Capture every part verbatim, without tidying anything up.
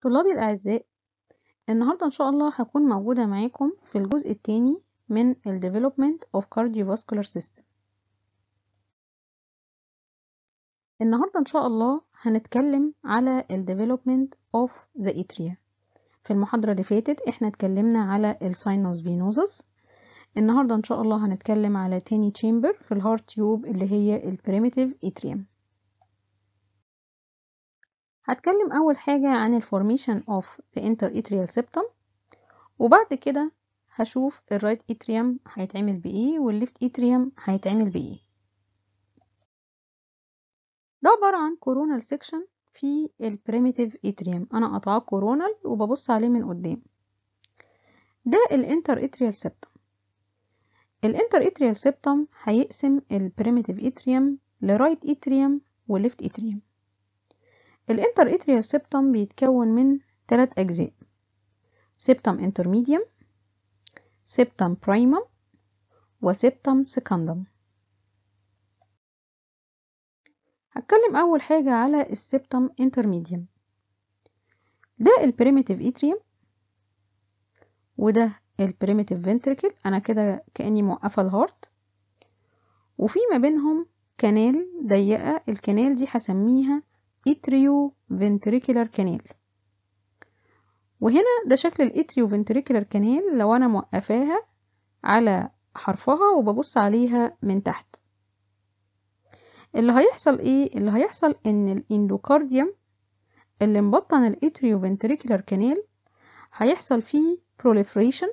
طلابي الأعزاء، النهاردة إن شاء الله هكون موجودة معاكم في الجزء الثاني من ال Development of Cardiovascular System. النهاردة إن شاء الله هنتكلم على ال Development of the Atria. في المحاضرة اللي فاتت احنا اتكلمنا على ال Sinus Venosus. النهاردة إن شاء الله هنتكلم على تاني chamber في الهارت تيوب اللي هي ال Primitive Atrium. هتكلم أول حاجة عن ال Formation of the Interatrial Septum، وبعد كده هشوف الرايت اتريوم هيتعمل بايه والليفت اتريوم هيتعمل بايه. ده عبارة عن كورونال سيكشن في البريميتيف اتريوم، انا قطعاه كورونال وببص عليه من قدام. ده الانتر اتريال سيبتم. الانتر اتريال سيبتم هيقسم البريميتيف اتريوم لرايت اتريوم وليفت اتريوم. الانتر اتريال سيبتم بيتكون من ثلاث اجزاء: سيبتم انترميديوم، سيبتم برايمم، وسيبتم سكندم. هتكلم اول حاجة على السيبتم انترميديوم. ده البريميتيف اتريوم وده البريميتيف فنتريكل، انا كده كأني موقفة الهارت، وفي ما بينهم كانال ضيقة. الكانال دي هسميها اتريو فنتريكولار كانال، وهنا ده شكل الاتريو فنتريكولار كانال لو انا موقفاها على حرفها وببص عليها من تحت. اللي هيحصل ايه؟ اللي هيحصل ان الاندوكارديوم اللي مبطن الاتريو فنتريكولار كانال هيحصل فيه proliferation،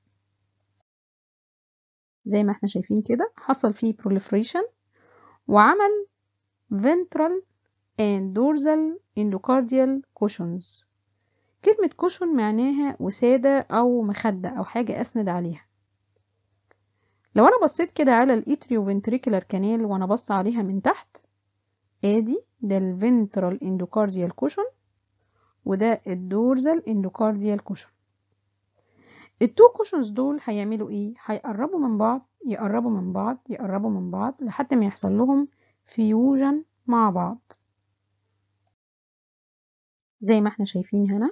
زي ما احنا شايفين كده حصل فيه proliferation وعمل ventral and dorsal endocardial cushions. كلمة cushion معناها وسادة أو مخدة أو حاجة أسند عليها. لو أنا بصيت كده على الاتريو فنتريكولار كانال وأنا بص عليها من تحت، ادي ده ال ventral endocardial cushion وده ال dorsal endocardial cushion. التو كوشنز دول هيعملوا ايه؟ هيقربوا من بعض يقربوا من بعض يقربوا من بعض لحد ما يحصل لهم فيوجن مع بعض، زي ما احنا شايفين هنا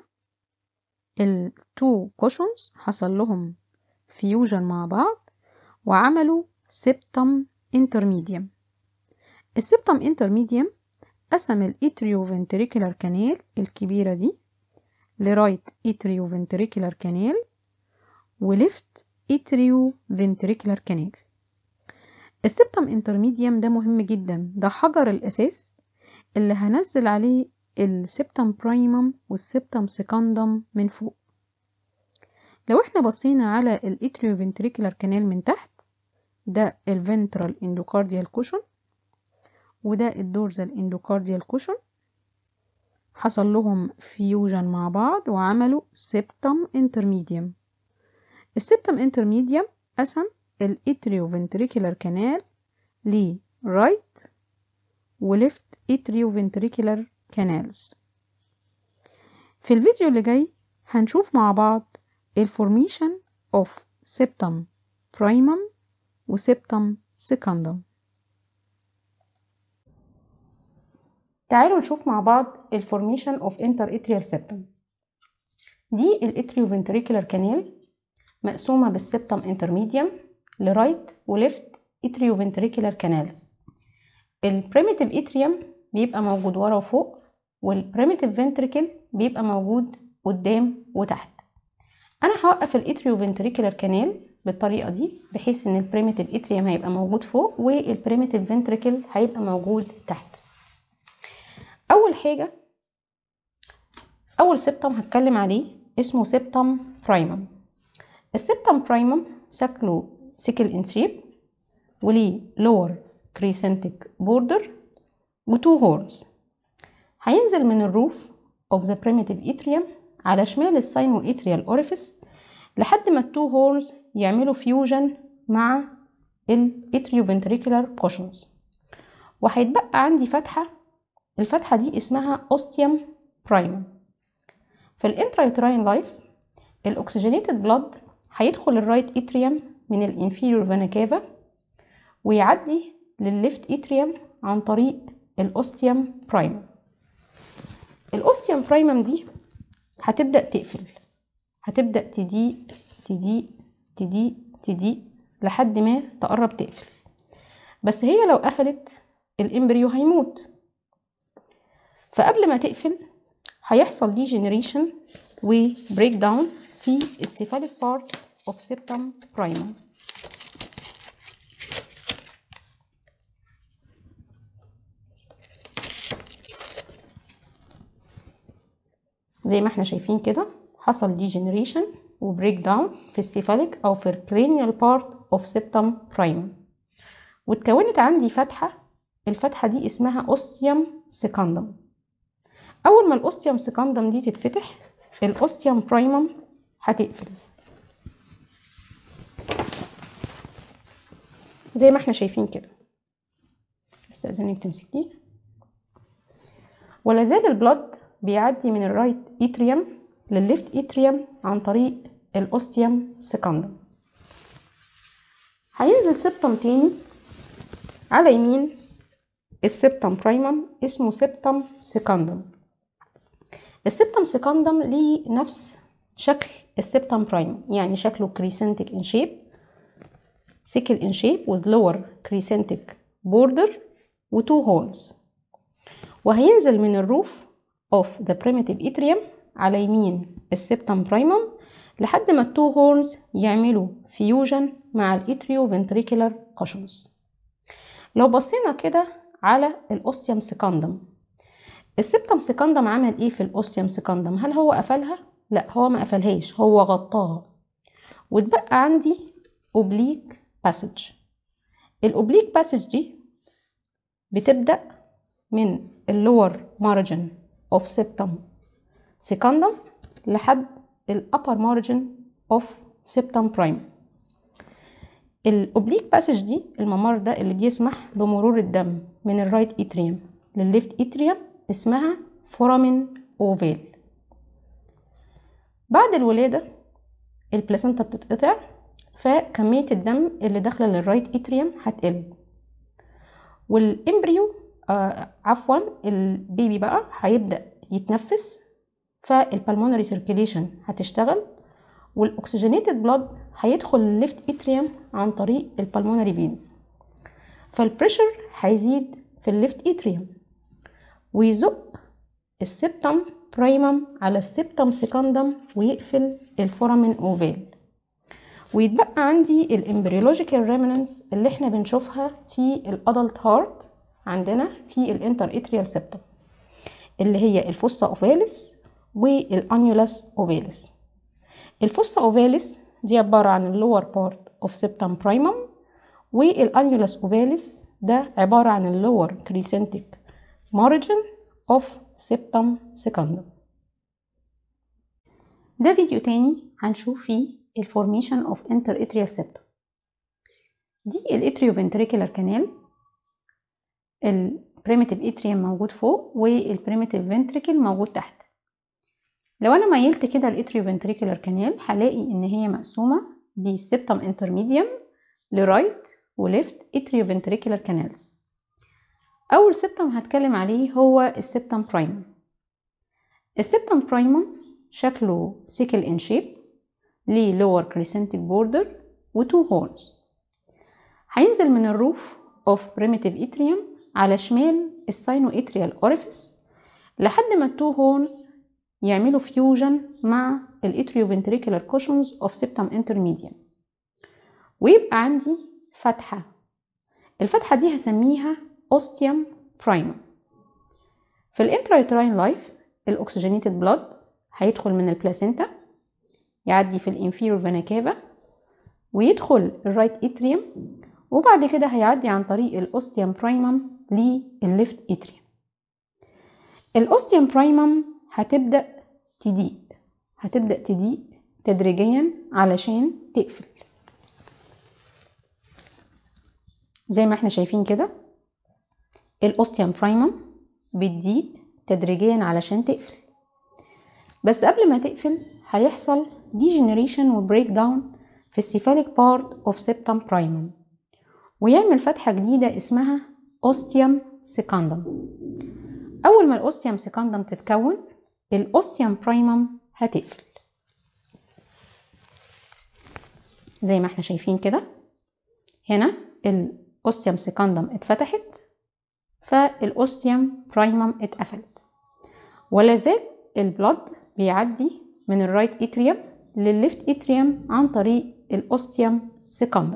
التو كوشنز حصل لهم فيوجن مع بعض وعملوا سيبتم انترميديوم. السيبتم انترميديوم قسم الاتريو فنتريكولار كانال الكبيرة دي لرايت اتريو فنتريكولار كانال وليفت اتريو فنتريكولار كانال. السيبتم انترميديوم ده مهم جدا، ده حجر الاساس اللي هنزل عليه السيبتم برايمم والسيبتم سكندم من فوق. لو احنا بصينا على الاتريو فنتريكولار كانال من تحت، ده الفنترال اندوكارديال كوشن وده الدورزال اندوكارديال كوشن، حصل لهم فيوجن مع بعض وعملوا سيبتم انترميديوم. السيبتم انترميديوم قسم الاتريو فنتريكولار كانال ل right و left atrioventricular canals. في الفيديو اللي جاي هنشوف مع بعض ال formation of septum primum و septum secundum. تعالوا نشوف مع بعض ال formation of interatrial septum. دي ال atrioventricular canal مقسومة بالسبتم intermedium ل right و left atrioventricular canals. البريميتيف اتريوم بيبقى موجود ورا وفوق، والبريميتيف فنتريكل بيبقى موجود قدام وتحت. انا هوقف الاتريو فنتريكولار كانال بالطريقه دي بحيث ان البريميتيف اتريوم هيبقى موجود فوق والبريميتيف فنتريكل هيبقى موجود تحت. اول حاجه اول سيبتم هتكلم عليه اسمه سيبتم برايمم. السيبتم برايمم شكله سيكل ان شيب وليه لور crescentic border وتو هورنز. هينزل من الروف of the primitive atrium على شمال الساينو اتريال اوريفيس لحد ما التو هورنز يعملوا فيوجن مع الاتريوفنتريكولار كوشنز، وهيتبقى عندي فتحة. الفتحة دي اسمها اوستيوم برايمم. في الانترايوتراين لايف الاكسجينيتد بلاد هيدخل الرايت اتريوم من الانفيريور فينا كافا ويعدي للليفت اتريوم عن طريق الاوستيوم برايمم. الاوستيوم برايمم دي هتبدأ تقفل، هتبدأ تضيق تضيق تضيق تضيق لحد ما تقرب تقفل. بس هي لو قفلت الامبريو هيموت. فقبل ما تقفل هيحصل دي جنريشن وبريك داون في السيفاليك بارت اوف سيبتم برايمم. زي ما احنا شايفين كده حصل دي جنريشن وبريك داون في السيفاليك او في الكرينيال بارت اوف سيبتم برايمم، واتكونت عندي فتحه. الفتحه دي اسمها اوستيوم سيكاندم. اول ما الاوستيوم سيكاندم دي تتفتح الاوستيوم برايمم هتقفل زي ما احنا شايفين كده. استاذنك تمسكيه. ولا زال البلد بيعدي من الرايت اتريوم للليفت اتريوم عن طريق الاوستيوم سيكاندم. هينزل سبتم تاني على يمين السبتم برايمم اسمه سبتم سيكاندم. السبتم سيكاندم ليه نفس شكل السبتم برايمم، يعني شكله crescentic in shape, sickle in shape with lower crescentic border و two horns. وهينزل من الروف of the primitive atrium على يمين السبتم برايمم لحد ما التو هورنز يعملوا فيوجن مع الاتريو فنتريكولار cushions. لو بصينا كده على الاوستيوم سيكاندم، السبتم سيكاندم عمل ايه في الاوستيوم سيكاندم؟ هل هو قفلها؟ لا، هو ما قفلهاش، هو غطاها واتبقى عندي اوبليك باسج. الاوبليك باسج دي بتبدأ من اللور مارجن اوف سبتم سيكاندم لحد الابر مارجن اوف سبتم برايم. الاوبليك باسج دي الممر ده اللي بيسمح بمرور الدم من الرايت اتريوم للليفت اتريوم اسمها فورامين اوفال. بعد الولادة البلاسنتا بتتقطع، فكمية الدم اللي داخله للرايت اتريوم هتقل، والامبريو آه عفوا البيبي بقى هيبدأ يتنفس، فالبلمونري سيركيليشن هتشتغل، والاكسجينيتد بلاد هيدخل الليفت اتريوم عن طريق البلمونري فينز، فالبريشر هيزيد في الليفت اتريوم ويزق السبتم برايمم على السبتم سيكاندم ويقفل الفورامين اوفال، ويتبقى عندي الامبريولوجيكال ريمنانس اللي احنا بنشوفها في الادلت هارت عندنا في الانتر اتريال سبتم، اللي هي الفوسا اوفاليس والانيولاس اوفاليس. الفوسا اوفاليس دي عبارة عن اللور بارت اوف سبتم برايمم، والانيولاس اوفاليس ده عبارة عن اللور كريسنتيك مارجن اوف سبتم سيكاندم. ده فيديو تاني هنشوف فيه الفورميشن اوف انتر اتريال سبتم. دي الاتريو فنتريكولار كانال، البريميتيف اتريوم موجود فوق والبريميتيف فنتريكل موجود تحت. لو انا ميلت كده الاتريو فنتريكولار كانال هلاقي ان هي مقسومه بالسبتم انترميديوم لرايت وليفت اتريو فنتريكولار كانالز. اول سبتم هتكلم عليه هو السبتم برايمم. السبتم برايمم شكله سيكل ان شيب، ليه لور كريسنتيك بوردر وتو هورنز. هينزل من الروف اوف بريميتيف اتريوم على شمال الساينو اتريال اوريفيس لحد ما التو هورنز يعملوا فيوجن مع الاتريو فنتريكولار كوشنز اوف سبتم انترميديوم، ويبقى عندي فتحه. الفتحه دي هسميها اوستيوم برايمم. في الانترايتراين لايف الاكسجينيتد بلاد هيدخل من البلاسينتا يعدي في الانفيرور فينا كافا ويدخل الرايت اتريوم، وبعد كده هيعدي عن طريق الاوستيوم برايمم للليفت اتريوم. الاوستيوم برايمم هتبدأ تضيق، هتبدأ تضيق تدريجيا علشان تقفل زي ما احنا شايفين كده. الاوستيوم برايمم بتضيق تدريجيا علشان تقفل، بس قبل ما تقفل هيحصل ديجنريشن وبريك داون في السيفاليك بارت اوف سبتم برايمم ويعمل فتحة جديدة اسمها اوستيوم سيكاندم. اول ما الاوستيوم سيكاندم تتكون الاوستيوم برايمم هتقفل زي ما احنا شايفين كده. هنا الاوستيوم سيكاندم اتفتحت فالاوستيوم برايمم اتقفلت، ولا زال البلد بيعدي من الرايت اتريوم للليفت اتريوم عن طريق الاوستيوم سيكاندم.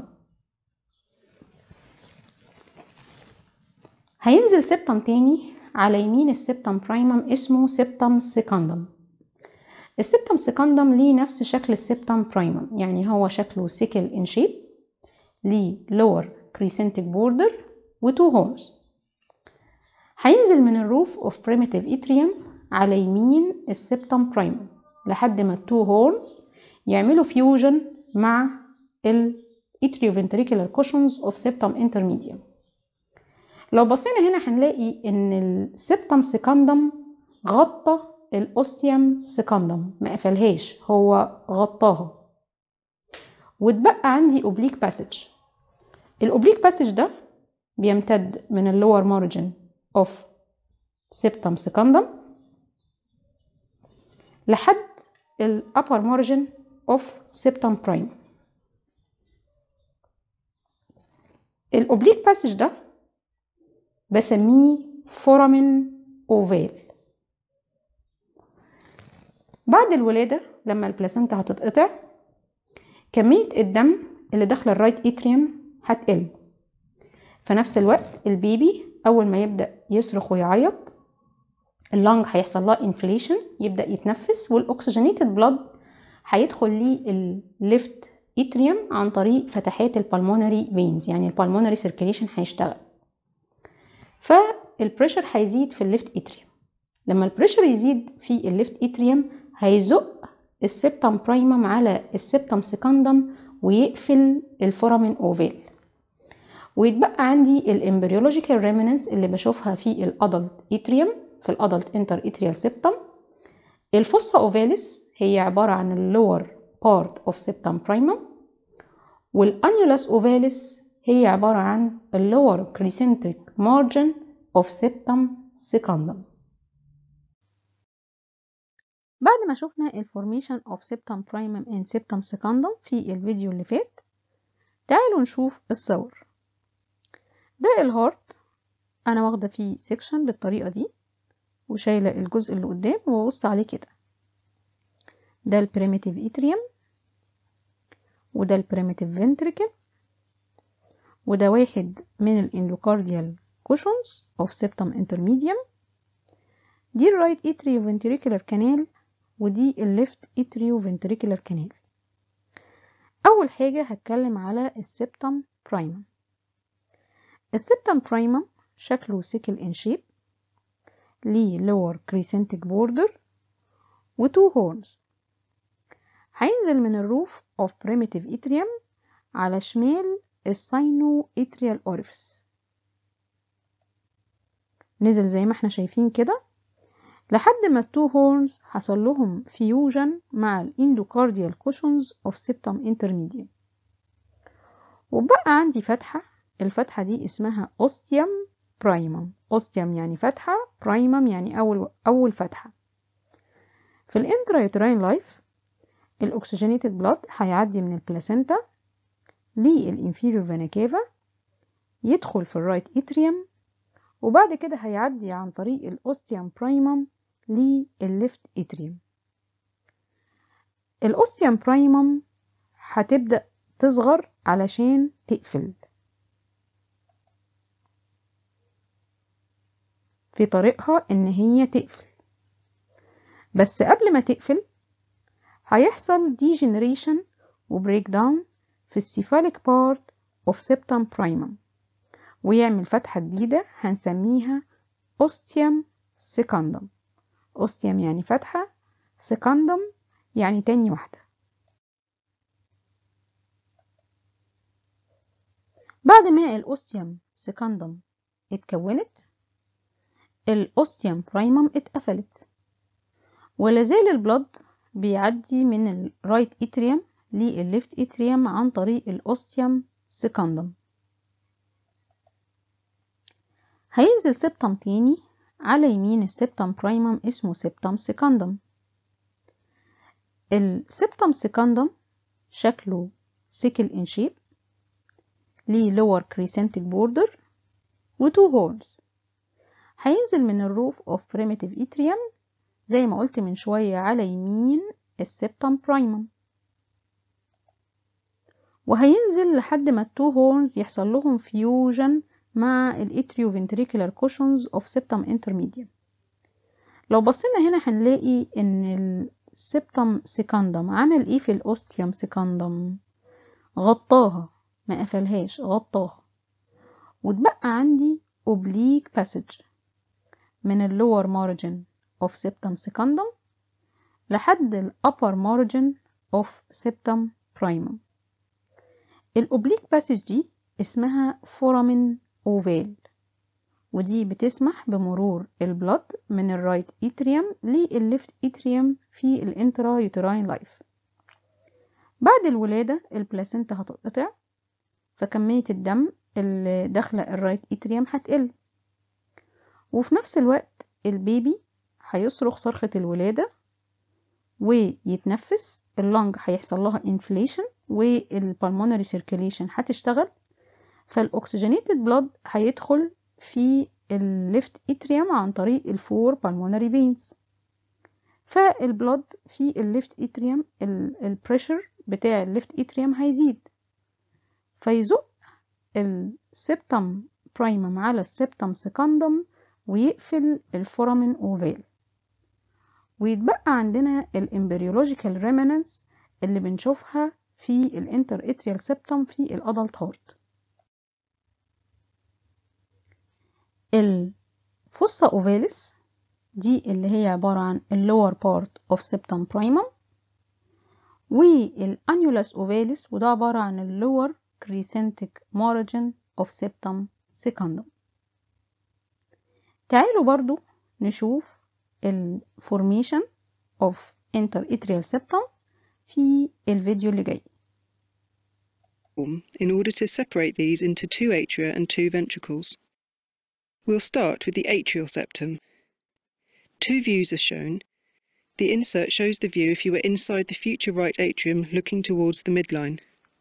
هينزل سبتم تاني على يمين السبتم برايمم اسمه سبتم سيكاندم. السبتم سيكاندم ليه نفس شكل السبتم برايمم، يعني هو شكله سيكل ان شيب، ليه لور كريسنتك بوردر وتو هورنز. هينزل من الروف اوف بريميتيف اتريوم على يمين السبتم برايمم لحد ما التو هورنز يعملوا فيوجن مع الاتريوفنتريكولار كوشنز اوف سبتم انترميديوم. لو بصينا هنا هنلاقي ان السبتم سيكاندم غطى الاوستيوم سيكاندم، ما قفلهاش، هو غطاها، واتبقى عندي اوبليك باسج. الاوبليك باسج ده بيمتد من اللور مارجن اوف سبتم سيكاندم لحد الابر مارجن اوف سبتم برايم. الاوبليك باسج ده بسميه فورامين اوفال. بعد الولادة لما البلاسنتا هتتقطع، كمية الدم اللي داخل الرايت اتريوم هتقل. في نفس الوقت البيبي اول ما يبدأ يصرخ ويعيط، اللنج هيحصل لها انفليشن، يبدأ يتنفس، والاكسجينيتد بلاد هيدخل ليه الليفت اتريوم عن طريق فتحات البالمونري فينز، يعني البالمونري سيركيليشن هيشتغل، فالبريشر هيزيد في الليفت اتريوم. لما البريشر يزيد في الليفت اتريوم هيزق السبتم برايمم على السبتم سيكاندم ويقفل الفورامين اوفال، ويتبقى عندي الامبريولوجيكال ريمننس اللي بشوفها في الادلت اتريوم، في الادلت انتر اتريال سبتم. الفوسا اوفاليس هي عبارة عن اللور بارت اوف سبتم برايمم، والانيولس اوفاليس هي عبارة عن اللور كريسنتريك مارجن اوف سبتم سيكاندم. بعد ما شفنا الفورميشن اوف سبتم برايمم ان سبتم سيكاندم في الفيديو اللي فات، تعالوا نشوف الصور. ده الهارت، انا واخده فيه سيكشن بالطريقه دي وشايله الجزء اللي قدام وببص عليه كده. ده البريميتيف اتريوم، وده البريميتيف فنتريكل، وده واحد من الاندوكارديال كوشنز اوف سبتم انترميديوم. دي الرايت اتريو فنتريكولار كانال، ودي الليفت اتريو فنتريكولار كانال. اول حاجه هتكلم على السبتم برايمم. السبتم برايمم شكله سيكل ان شيب، ليه لور كريسنتك بوردر وتو هورنز. هينزل من الروف اوف بريميتيف اتريوم على شمال الساينو اتريال اوريفس. نزل زي ما احنا شايفين كده لحد ما التو هورنز حصل لهم فيوجن مع الاندوكارديال كوشنز اوف سبتم انترميديوم، وبقى عندي فتحة. الفتحة دي اسمها اوستيوم برايمم. اوستيوم يعني فتحة، برايمم يعني اول اول فتحة. في الانترايوتراين لايف الاكسجينيتد بلاد هيعدي من البلاسينتا للانفيريور فينا كافا، يدخل في الرايت اتريوم، وبعد كده هيعدي عن طريق الاوستيوم برايمم للليفت اتريوم. الاوستيوم برايمم هتبدأ تصغر علشان تقفل في طريقها ان هي تقفل، بس قبل ما تقفل هيحصل degeneration وبريك داون في السيفاليك بارت اوف سبتم برايمم، ويعمل فتحة جديدة هنسميها اوستيوم سيكاندم. اوستيوم يعني فتحة، سيكاندم يعني تاني واحدة. بعد ما الاوستيوم سيكاندم اتكونت، الاوستيوم برايمم اتقفلت، ولازال البلد بيعدي من الرايت اتريوم للليفت اتريوم عن طريق الاوستيوم سيكاندم. هينزل سبتم تاني على يمين السبتم برايمم اسمه سبتم سيكاندم. السبتم سيكندم شكله سيكل ان شيب، ليه lower crescentic border و two horns. هينزل من الروف of primitive atrium زي ما قلت من شوية على يمين السبتم برايمم، وهينزل لحد ما التو هورنز يحصل لهم فيوجن مع الاتريوفنتريكولار كوشنز اوف سبتم انترميديم. لو بصينا هنا هنلاقي ان السبتم سيكندم عمل ايه في الاوستيوم سيكندم؟ غطاها، ما قفلهاش، غطاها، واتبقى عندي اوبليك باسج من اللور مارجن of septum secundum لحد ال upper margin of septum primum. الأوبليك باسج دي اسمها foramen oval، ودي بتسمح بمرور البلد من الرايت اتريوم للليفت اتريوم في الانترا يوتراين لايف. بعد الولادة البلاسينتا هتتقطع، فكمية الدم اللي داخلة الرايت اتريوم هتقل، وفي نفس الوقت البيبي هيصرخ صرخة الولادة ويتنفس، اللنج هيحصل لها انفليشن والبلمونري سيركيليشن هتشتغل، فالاكسجينيتد بلاد هيدخل في الليفت اتريوم عن طريق الفور بالمونري فينز، فالبلاد في الليفت اتريوم البريشر بتاع الليفت اتريوم هيزيد، فيزق السبتم برايمم على السبتم سيكندم ويقفل الفورامين اوفال، ويتبقى عندنا الامبريولوجيكال ريمنانس اللي بنشوفها في الانتر اتريال سبتم في الادلت هارت. الفوسا اوفاليس دي اللي هي عبارة عن اللور بارت اوف سبتم برايمم، والانيولاس اوفاليس وده عبارة عن اللور كريسنتيك مارجن اوف سبتم سيكندم. تعالوا برضو نشوف الفورميشن of interatrial septum في الفيديو اللي جاي. In order to separate these into two atria and two ventricles. We'll start with the atrial septum. Two views are shown. The insert shows the view if you were inside the future right atrium looking towards the midline.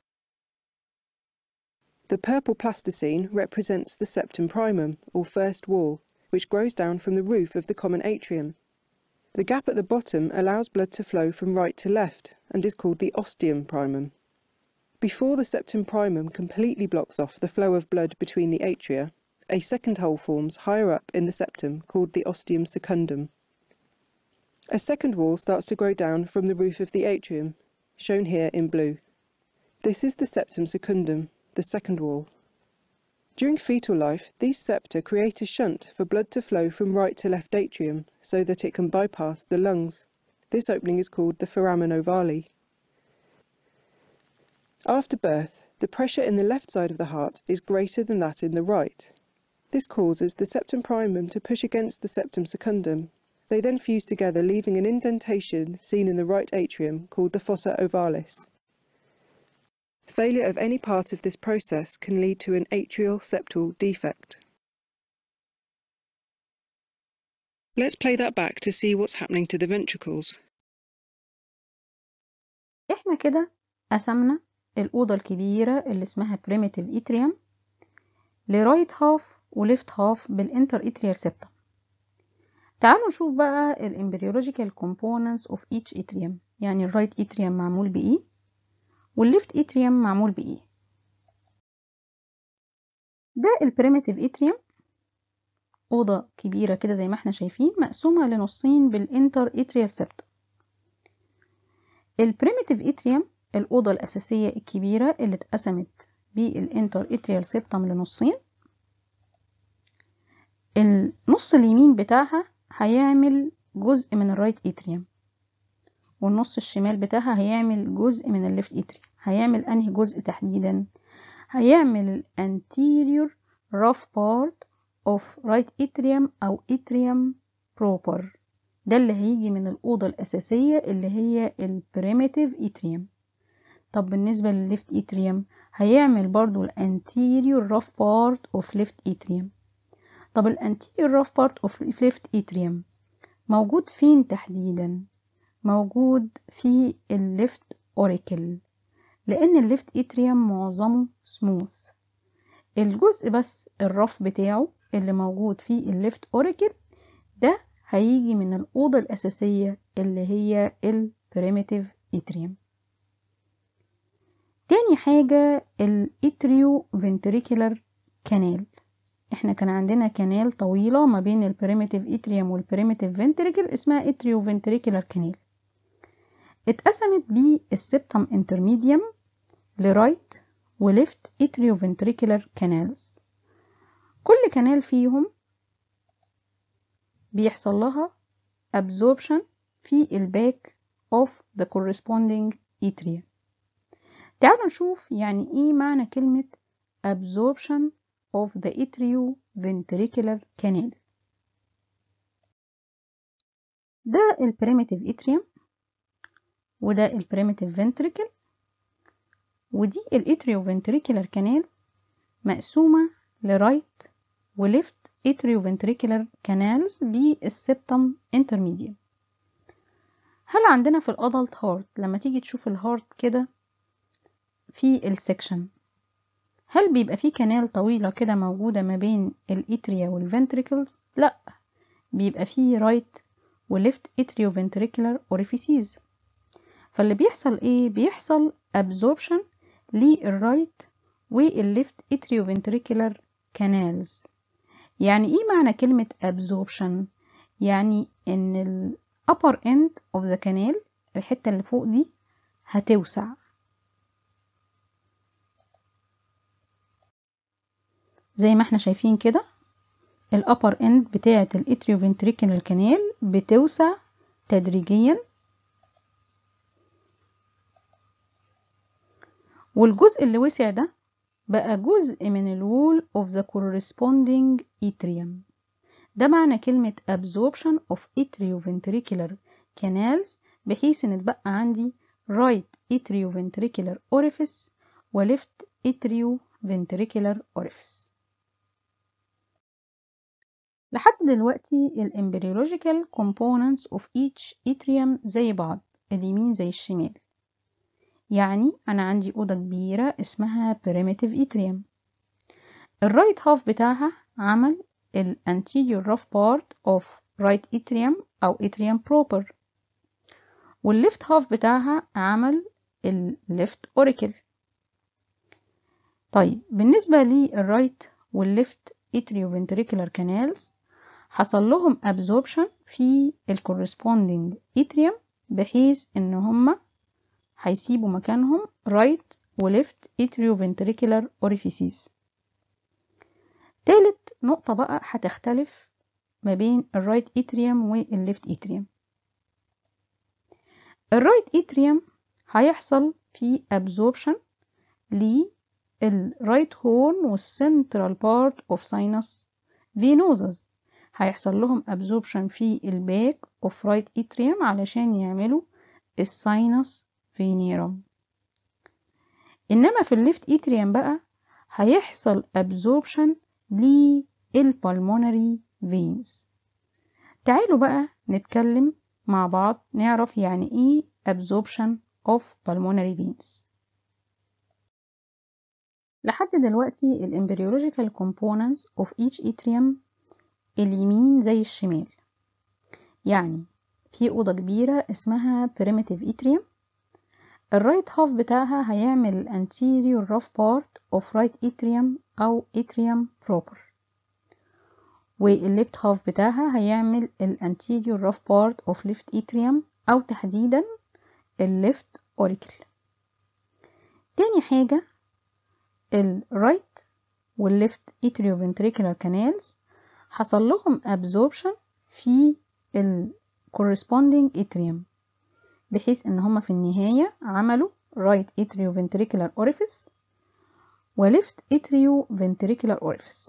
The purple plasticine represents the septum primum, or first wall, which grows down from the roof of the common atrium. The gap at the bottom allows blood to flow from right to left and is called the ostium primum. Before the septum primum completely blocks off the flow of blood between the atria, a second hole forms higher up in the septum called the ostium secundum. A second wall starts to grow down from the roof of the atrium, shown here in blue. This is the septum secundum, the second wall. During fetal life, these septa create a shunt for blood to flow from right to left atrium so that it can bypass the lungs. This opening is called the foramen ovale. After birth, the pressure in the left side of the heart is greater than that in the right. This causes the septum primum to push against the septum secundum. They then fuse together, leaving an indentation seen in the right atrium called the fossa ovalis. Failure of any part of this process can lead to an atrial septal defect. Let's play that back to see what's happening to the ventricles. احنا كده قسمنا الأوضة الكبيرة اللي اسمها primitive atrium لرايت هاف وليفت هاف بالانتر اتريال سبتم. تعالوا نشوف بقى الامبريولوجيكال components of each atrium، يعني الرايت اتريوم معمول بإيه والليفت اتريوم معمول بإيه. ده البريميتيف اتريوم، أوضة كبيرة كده زي ما احنا شايفين مقسومة لنصين بالانتر اتريال سبتم. البريميتيف اتريوم الأوضة الأساسية الكبيرة اللي اتقسمت بالانتر اتريال سبتم لنصين. النص اليمين بتاعها هيعمل جزء من الرايت اتريوم، والنص الشمال بتاعها هيعمل جزء من الليفت اتريوم. هيعمل انهي جزء تحديدا؟ هيعمل الانتيريور rough part of right atrium او atrium proper، ده اللي هيجي من الأوضة الأساسية اللي هي البريميتيف اتريوم. طب بالنسبة للليفت اتريوم هيعمل برضو الانتيريور rough part of left atrium. طب الانتيريور rough part of left atrium موجود فين تحديدا؟ موجود في الليفت اوريكل، لان الليفت اتريوم معظمه سموث. الجزء بس الرف بتاعه اللي موجود في الليفت اوريكل ده هيجي من الأوضة الأساسية اللي هي البريميتيف اتريوم. تاني حاجة الاتريو فنتريكولار كانال. احنا كان عندنا كانال طويلة ما بين البريميتيف اتريوم والبريميتيف فنتريكل اسمها اتريو فنتريكولار كانال. اتقسمت بالسبتم انترميديوم لرايت وليفت اتريو فنتريكولار كانالز. كل كانال فيهم بيحصل لها absorption في الباك of the corresponding atria. تعالوا نشوف يعني ايه معنى كلمة absorption of the atrioventricular canal. ده البريميتيف اتريوم وده البريميتيف ventricle، ودي الاتريوفنتريكولار كانال مقسومة لرايت وليفت atrioventricular canals بالسبتم intermedium. هل عندنا في الادلت هارت لما تيجي تشوف الهارت كده في السكشن، هل بيبقى فيه كانال طويلة كده موجودة ما بين الاتريا والفنتريكلز؟ لا، بيبقى فيه رايت وليفت atrioventricular orifices. فاللي بيحصل ايه؟ بيحصل absorption للرايت والليفت atrioventricular canals. يعني ايه معنى كلمة absorption؟ يعني ان ال upper end of the canal، الحتة اللي فوق دي هتوسع. زي ما احنا شايفين كده ال upper end بتاعة ال atrioventricular canal بتوسع تدريجيا، والجزء اللي وسع ده بقى جزء من ال wall of the corresponding atrium. ده معنى كلمة absorption of atrioventricular canals، بحيث ان اتبقى عندي right atrioventricular orifice و left atrioventricular orifice. لحد دلوقتي ال embryological components of each atrium زي بعض، اليمين زي الشمال. يعني انا عندي اوضة كبيرة اسمها primitive atrium. الرايت هاف بتاعها عمل ال anterior rough part of right atrium أو atrium proper، والليفت هاف بتاعها عمل ال left auricle. طيب بالنسبة للرايت والليفت atrioventricular canals حصل لهم absorption في ال corresponding atrium، بحيث ان هما هيسيبوا مكانهم right و left atrioventricular orifices. تالت نقطة بقى هتختلف ما بين الرايت اتريوم والليفت اتريوم. الرايت اتريوم هيحصل فيه absorption للرايت هورن والسنترال بارت اوف ساينس فينوزز، هيحصل لهم absorption في الباك اوف رايت اتريوم علشان يعملوا الساينس فينيرم. انما في الليفت اتريوم بقى هيحصل absorption للبالمونري فينز. تعالوا بقى نتكلم مع بعض نعرف يعني ايه absorption of pulmonary veins. لحد دلوقتي ال embryological components of each atrium اليمين زي الشمال. يعني في أوضة كبيرة اسمها primitive atrium، الرايت هاف بتاعها هيعمل anterior rough part of right atrium أو atrium proper، والليفت هاف بتاعها هيعمل ال anterior rough part of left atrium أو تحديدا ال left auricle. تاني حاجة ال right وال left atrioventricular canals حصل لهم absorption في ال corresponding atrium، بحيث ان هما في النهاية عملوا right atrioventricular orifice و left atrioventricular orifice.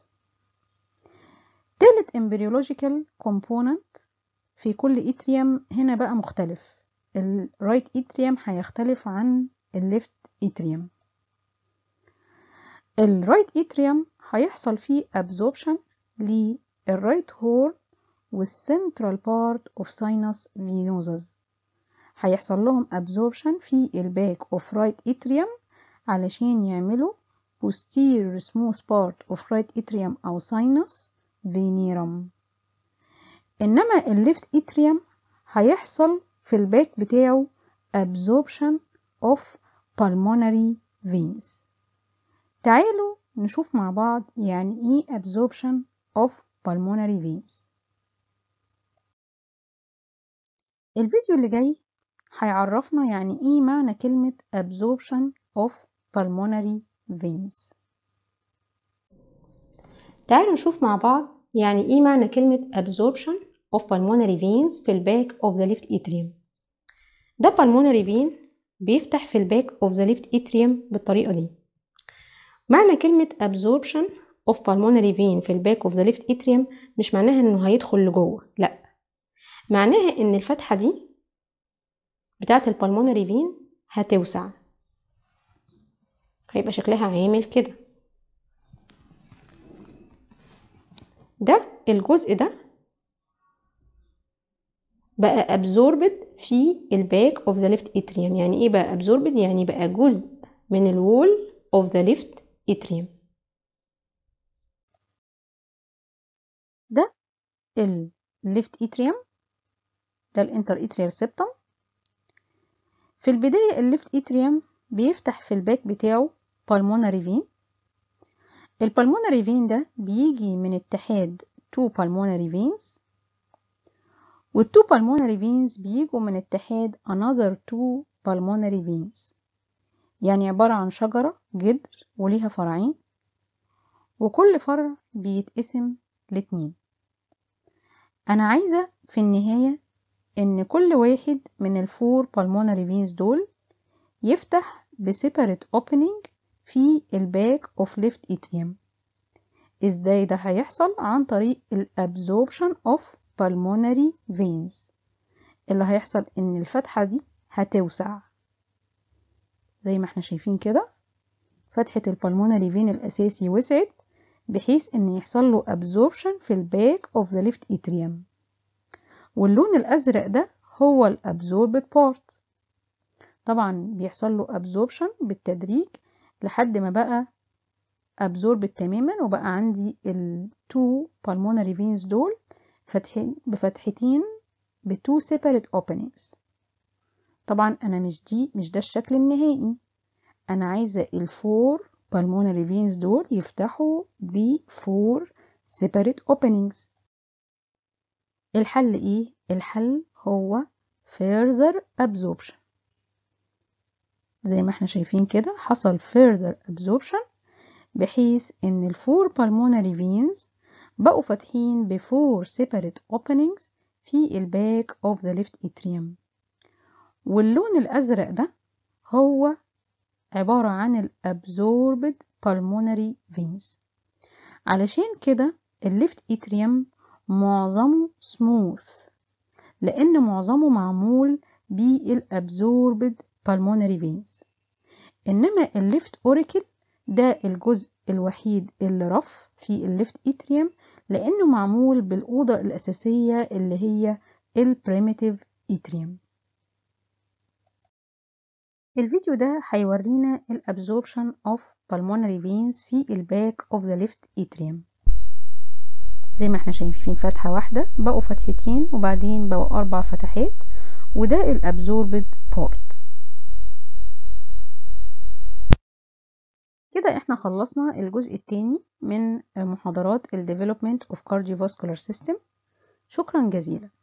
تالت embryological component في كل atrium هنا بقى مختلف. ال right atrium هيختلف عن ال left atrium. ال right atrium هيحصل فيه absorption لل right horn وال central part of sinus venosus، هيحصل لهم absorption في الباك of right atrium علشان يعملوا posterior smooth part of right atrium أو sinus venerum. إنما الليفت atrium هيحصل في الباك بتاعه absorption of pulmonary veins. تعالوا نشوف مع بعض يعني ايه absorption of pulmonary veins. الفيديو اللي جاي هيعرفنا يعني ايه معنى كلمة absorption of pulmonary veins. تعالوا نشوف مع بعض يعني ايه معنى كلمة absorption of pulmonary veins في الباك of the left atrium. ده pulmonary vein بيفتح في الباك of the left atrium بالطريقة دي. معنى كلمة absorption of pulmonary vein في الباك of the left atrium مش معناها انه هيدخل لجوه، لا، معناها ان الفتحة دي بتاعة البلمونري فين هتوسع، هيبقى شكلها عامل كده. ده الجزء ده بقى absorbed في الباك of the left atrium. يعني ايه بقى absorbed؟ يعني بقى جزء من الوول of the left atrium. ده ال left atrium، ده الانتر اتريال سيبتم. في البداية ال left atrium بيفتح في الباك بتاعه pulmonary vein. البلمونري فين ده بيجي من اتحاد two pulmonary veins، والتو pulmonary veins بيجوا من اتحاد another two pulmonary veins. يعني عبارة عن شجرة جدر وليها فرعين، وكل فرع بيتقسم لاتنين. أنا عايزة في النهاية إن كل واحد من الفور pulmonary veins دول يفتح بسيبريت opening في الباك of left atrium. ازاي ده هيحصل؟ عن طريق ال absorption of pulmonary veins. اللي هيحصل ان الفتحة دي هتوسع زي ما احنا شايفين كده. فتحة البلمونري فين الاساسي وسعت بحيث ان يحصل له absorption في الباك of the left atrium، واللون الازرق ده هو ال absorbed part. طبعا بيحصل له absorption بالتدريج لحد ما بقى absorbed تماما، وبقى عندي ال two pulmonary veins دول فتحين بفتحتين ب two separate openings. طبعا انا مش دي مش ده الشكل النهائي، انا عايزة ال four pulmonary veins دول يفتحوا ب four separate openings. الحل ايه؟ الحل هو further absorption. زي ما احنا شايفين كده حصل further absorption بحيث ان الفور pulmonary veins بقوا فاتحين بفور separate openings في الباك of the left atrium. واللون الازرق ده هو عبارة عن ال absorbed pulmonary veins. علشان كده ال left atrium معظمه smooth لان معظمه معمول بال absorbed pulmonary veins. انما ال left auricle ده الجزء الوحيد اللي رف في الليفت اتريوم لانه معمول بالاوضه الاساسيه اللي هي البريميتيف اتريوم. الفيديو ده هيورينا الابزوربشن اوف pulmonary veins في الباك اوف ذا ليفت اتريوم. زي ما احنا شايفين فتحه واحده بقوا فتحتين وبعدين بقوا اربع فتحات، وده الابزوربد بورت. كده احنا خلصنا الجزء الثاني من محاضرات ال Development of Cardiovascular System. شكرا جزيلا.